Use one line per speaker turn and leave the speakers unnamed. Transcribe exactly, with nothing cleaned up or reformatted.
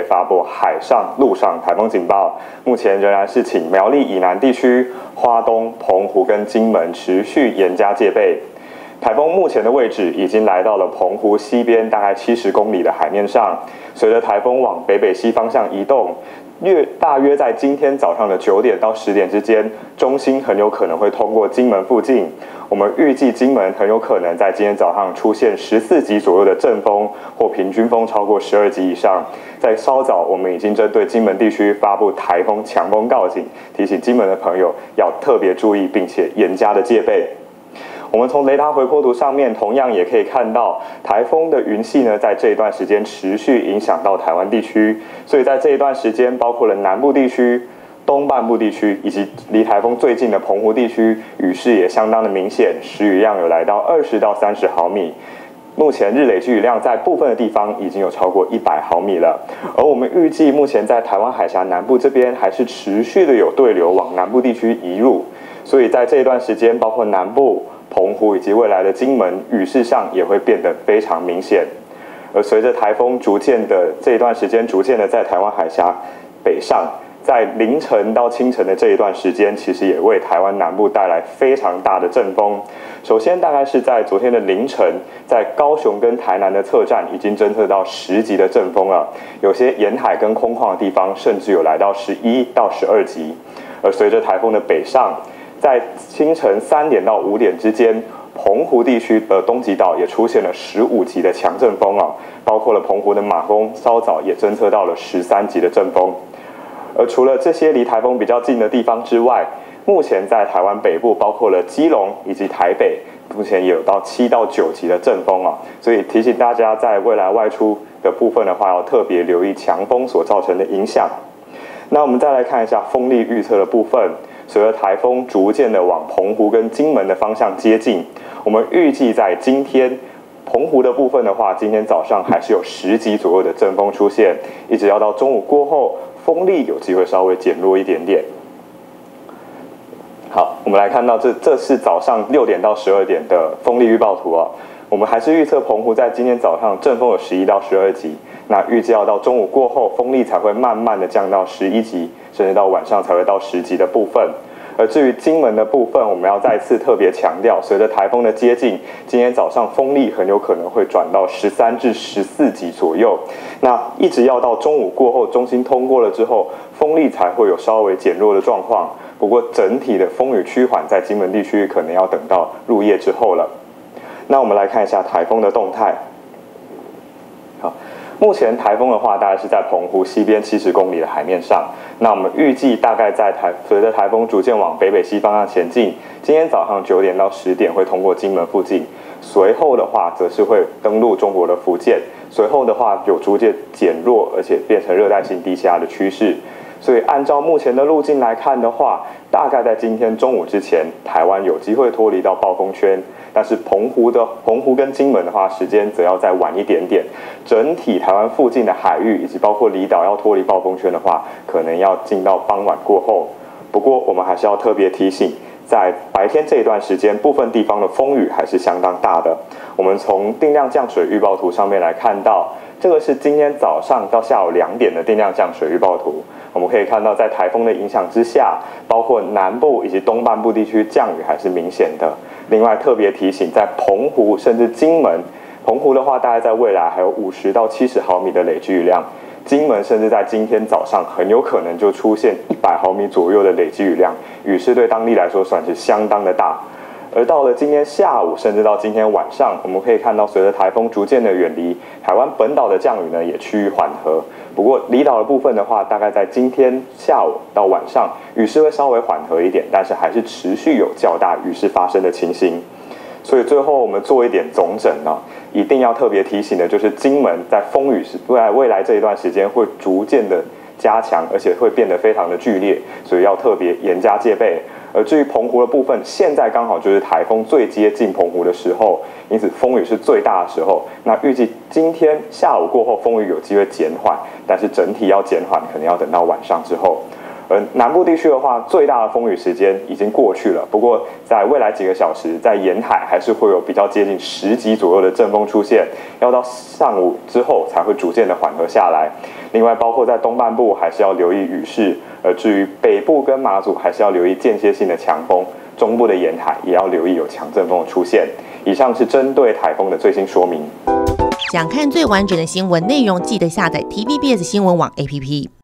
发布海上、陆上台风警报。目前仍然是请苗栗以南地区、花东、澎湖跟金门持续严加戒备。台风目前的位置已经来到了澎湖西边大概七十公里的海面上，随着台风往北北西方向移动，约大约在今天早上的九点到十点之间，中心很有可能会通过金门附近。我们预计金门很有可能在今天早上出现十四级左右的阵风，或平均风超过十二级以上。在稍早，我们已经针对金门地区发布台风强风告警，提醒金门的朋友要特别注意，并且严加的戒备。我们从雷达回波图上面同样也可以看到，台风的云系呢，在这一段时间持续影响到台湾地区，所以在这一段时间，包括了南部地区、东半部地区以及离台风最近的澎湖地区，雨势也相当的明显，时雨量有来到二十到三十毫米。目前日累积雨量在部分的地方已经有超过一百毫米了，而我们预计目前在台湾海峡南部这边还是持续的有对流往南部地区移入，所以在这一段时间，包括南部、澎湖以及未来的金门，雨势上也会变得非常明显。而随着台风逐渐的这一段时间，逐渐的在台湾海峡北上，在凌晨到清晨的这一段时间，其实也为台湾南部带来非常大的阵风。首先，大概是在昨天的凌晨，在高雄跟台南的侧站已经侦测到十级的阵风了，有些沿海跟空旷的地方甚至有来到十一到十二级。而随着台风的北上，在清晨三点到五点之间，澎湖地区的东极岛也出现了十五级的强阵风啊，包括了澎湖的马公稍早也侦测到了十三级的阵风。而除了这些离台风比较近的地方之外，目前在台湾北部，包括了基隆以及台北，目前也有到七到九级的阵风啊，所以提醒大家在未来外出的部分的话，要特别留意强风所造成的影响。那我们再来看一下风力预测的部分。随着台风逐渐的往澎湖跟金门的方向接近，我们预计在今天澎湖的部分的话，今天早上还是有十级左右的阵风出现，一直要到中午过后，风力有机会稍微减弱一点点。好，我们来看到这这是早上六点到十二点的风力预报图啊。我们还是预测澎湖在今天早上阵风有十一到十二级，那预计要到中午过后，风力才会慢慢的降到十一级，甚至到晚上才会到十级的部分。而至于金门的部分，我们要再次特别强调，随着台风的接近，今天早上风力很有可能会转到十三至十四级左右。那一直要到中午过后，中心通过了之后，风力才会有稍微减弱的状况。不过整体的风雨趋缓，在金门地区可能要等到入夜之后了。那我们来看一下台风的动态。好，目前台风的话，大概是在澎湖西边七十公里的海面上。那我们预计大概在台随着台风逐渐往北北西方向前进，今天早上九点到十点会通过金门附近，随后的话则是会登陆中国的福建，随后的话有逐渐减弱，而且变成热带性低气压的趋势。所以按照目前的路径来看的话，大概在今天中午之前，台湾有机会脱离到暴风圈。但是澎湖的澎湖跟金门的话，时间则要再晚一点点。整体台湾附近的海域以及包括离岛要脱离暴风圈的话，可能要进到傍晚过后。不过我们还是要特别提醒，在白天这一段时间，部分地方的风雨还是相当大的。我们从定量降水预报图上面来看到，这个是今天早上到下午两点的定量降水预报图。我们可以看到，在台风的影响之下，包括南部以及东半部地区降雨还是明显的。另外特别提醒，在澎湖甚至金门，澎湖的话，大概在未来还有五十到七十毫米的累积雨量；金门甚至在今天早上很有可能就出现一百毫米左右的累积雨量，雨势对当地来说算是相当的大。而到了今天下午，甚至到今天晚上，我们可以看到，随着台风逐渐的远离，台湾本岛的降雨呢也趋于缓和。不过离岛的部分的话，大概在今天下午到晚上，雨势会稍微缓和一点，但是还是持续有较大雨势发生的情形。所以最后我们做一点总整呢，一定要特别提醒的就是，金门在风雨未来未来这一段时间会逐渐的加强，而且会变得非常的剧烈，所以要特别严加戒备。而至于澎湖的部分，现在刚好就是台风最接近澎湖的时候，因此风雨是最大的时候。那预计今天下午过后，风雨有机会减缓，但是整体要减缓，可能要等到晚上之后。 而南部地区的话，最大的风雨时间已经过去了。不过，在未来几个小时，在沿海还是会有比较接近十级左右的阵风出现，要到上午之后才会逐渐的缓和下来。另外，包括在东半部还是要留意雨势，而至于北部跟马祖还是要留意间歇性的强风，中部的沿海也要留意有强阵风的出现。以上是针对台风的最新说明。
想看最完整的新闻内容，记得下载 T V B S 新闻网 A P P。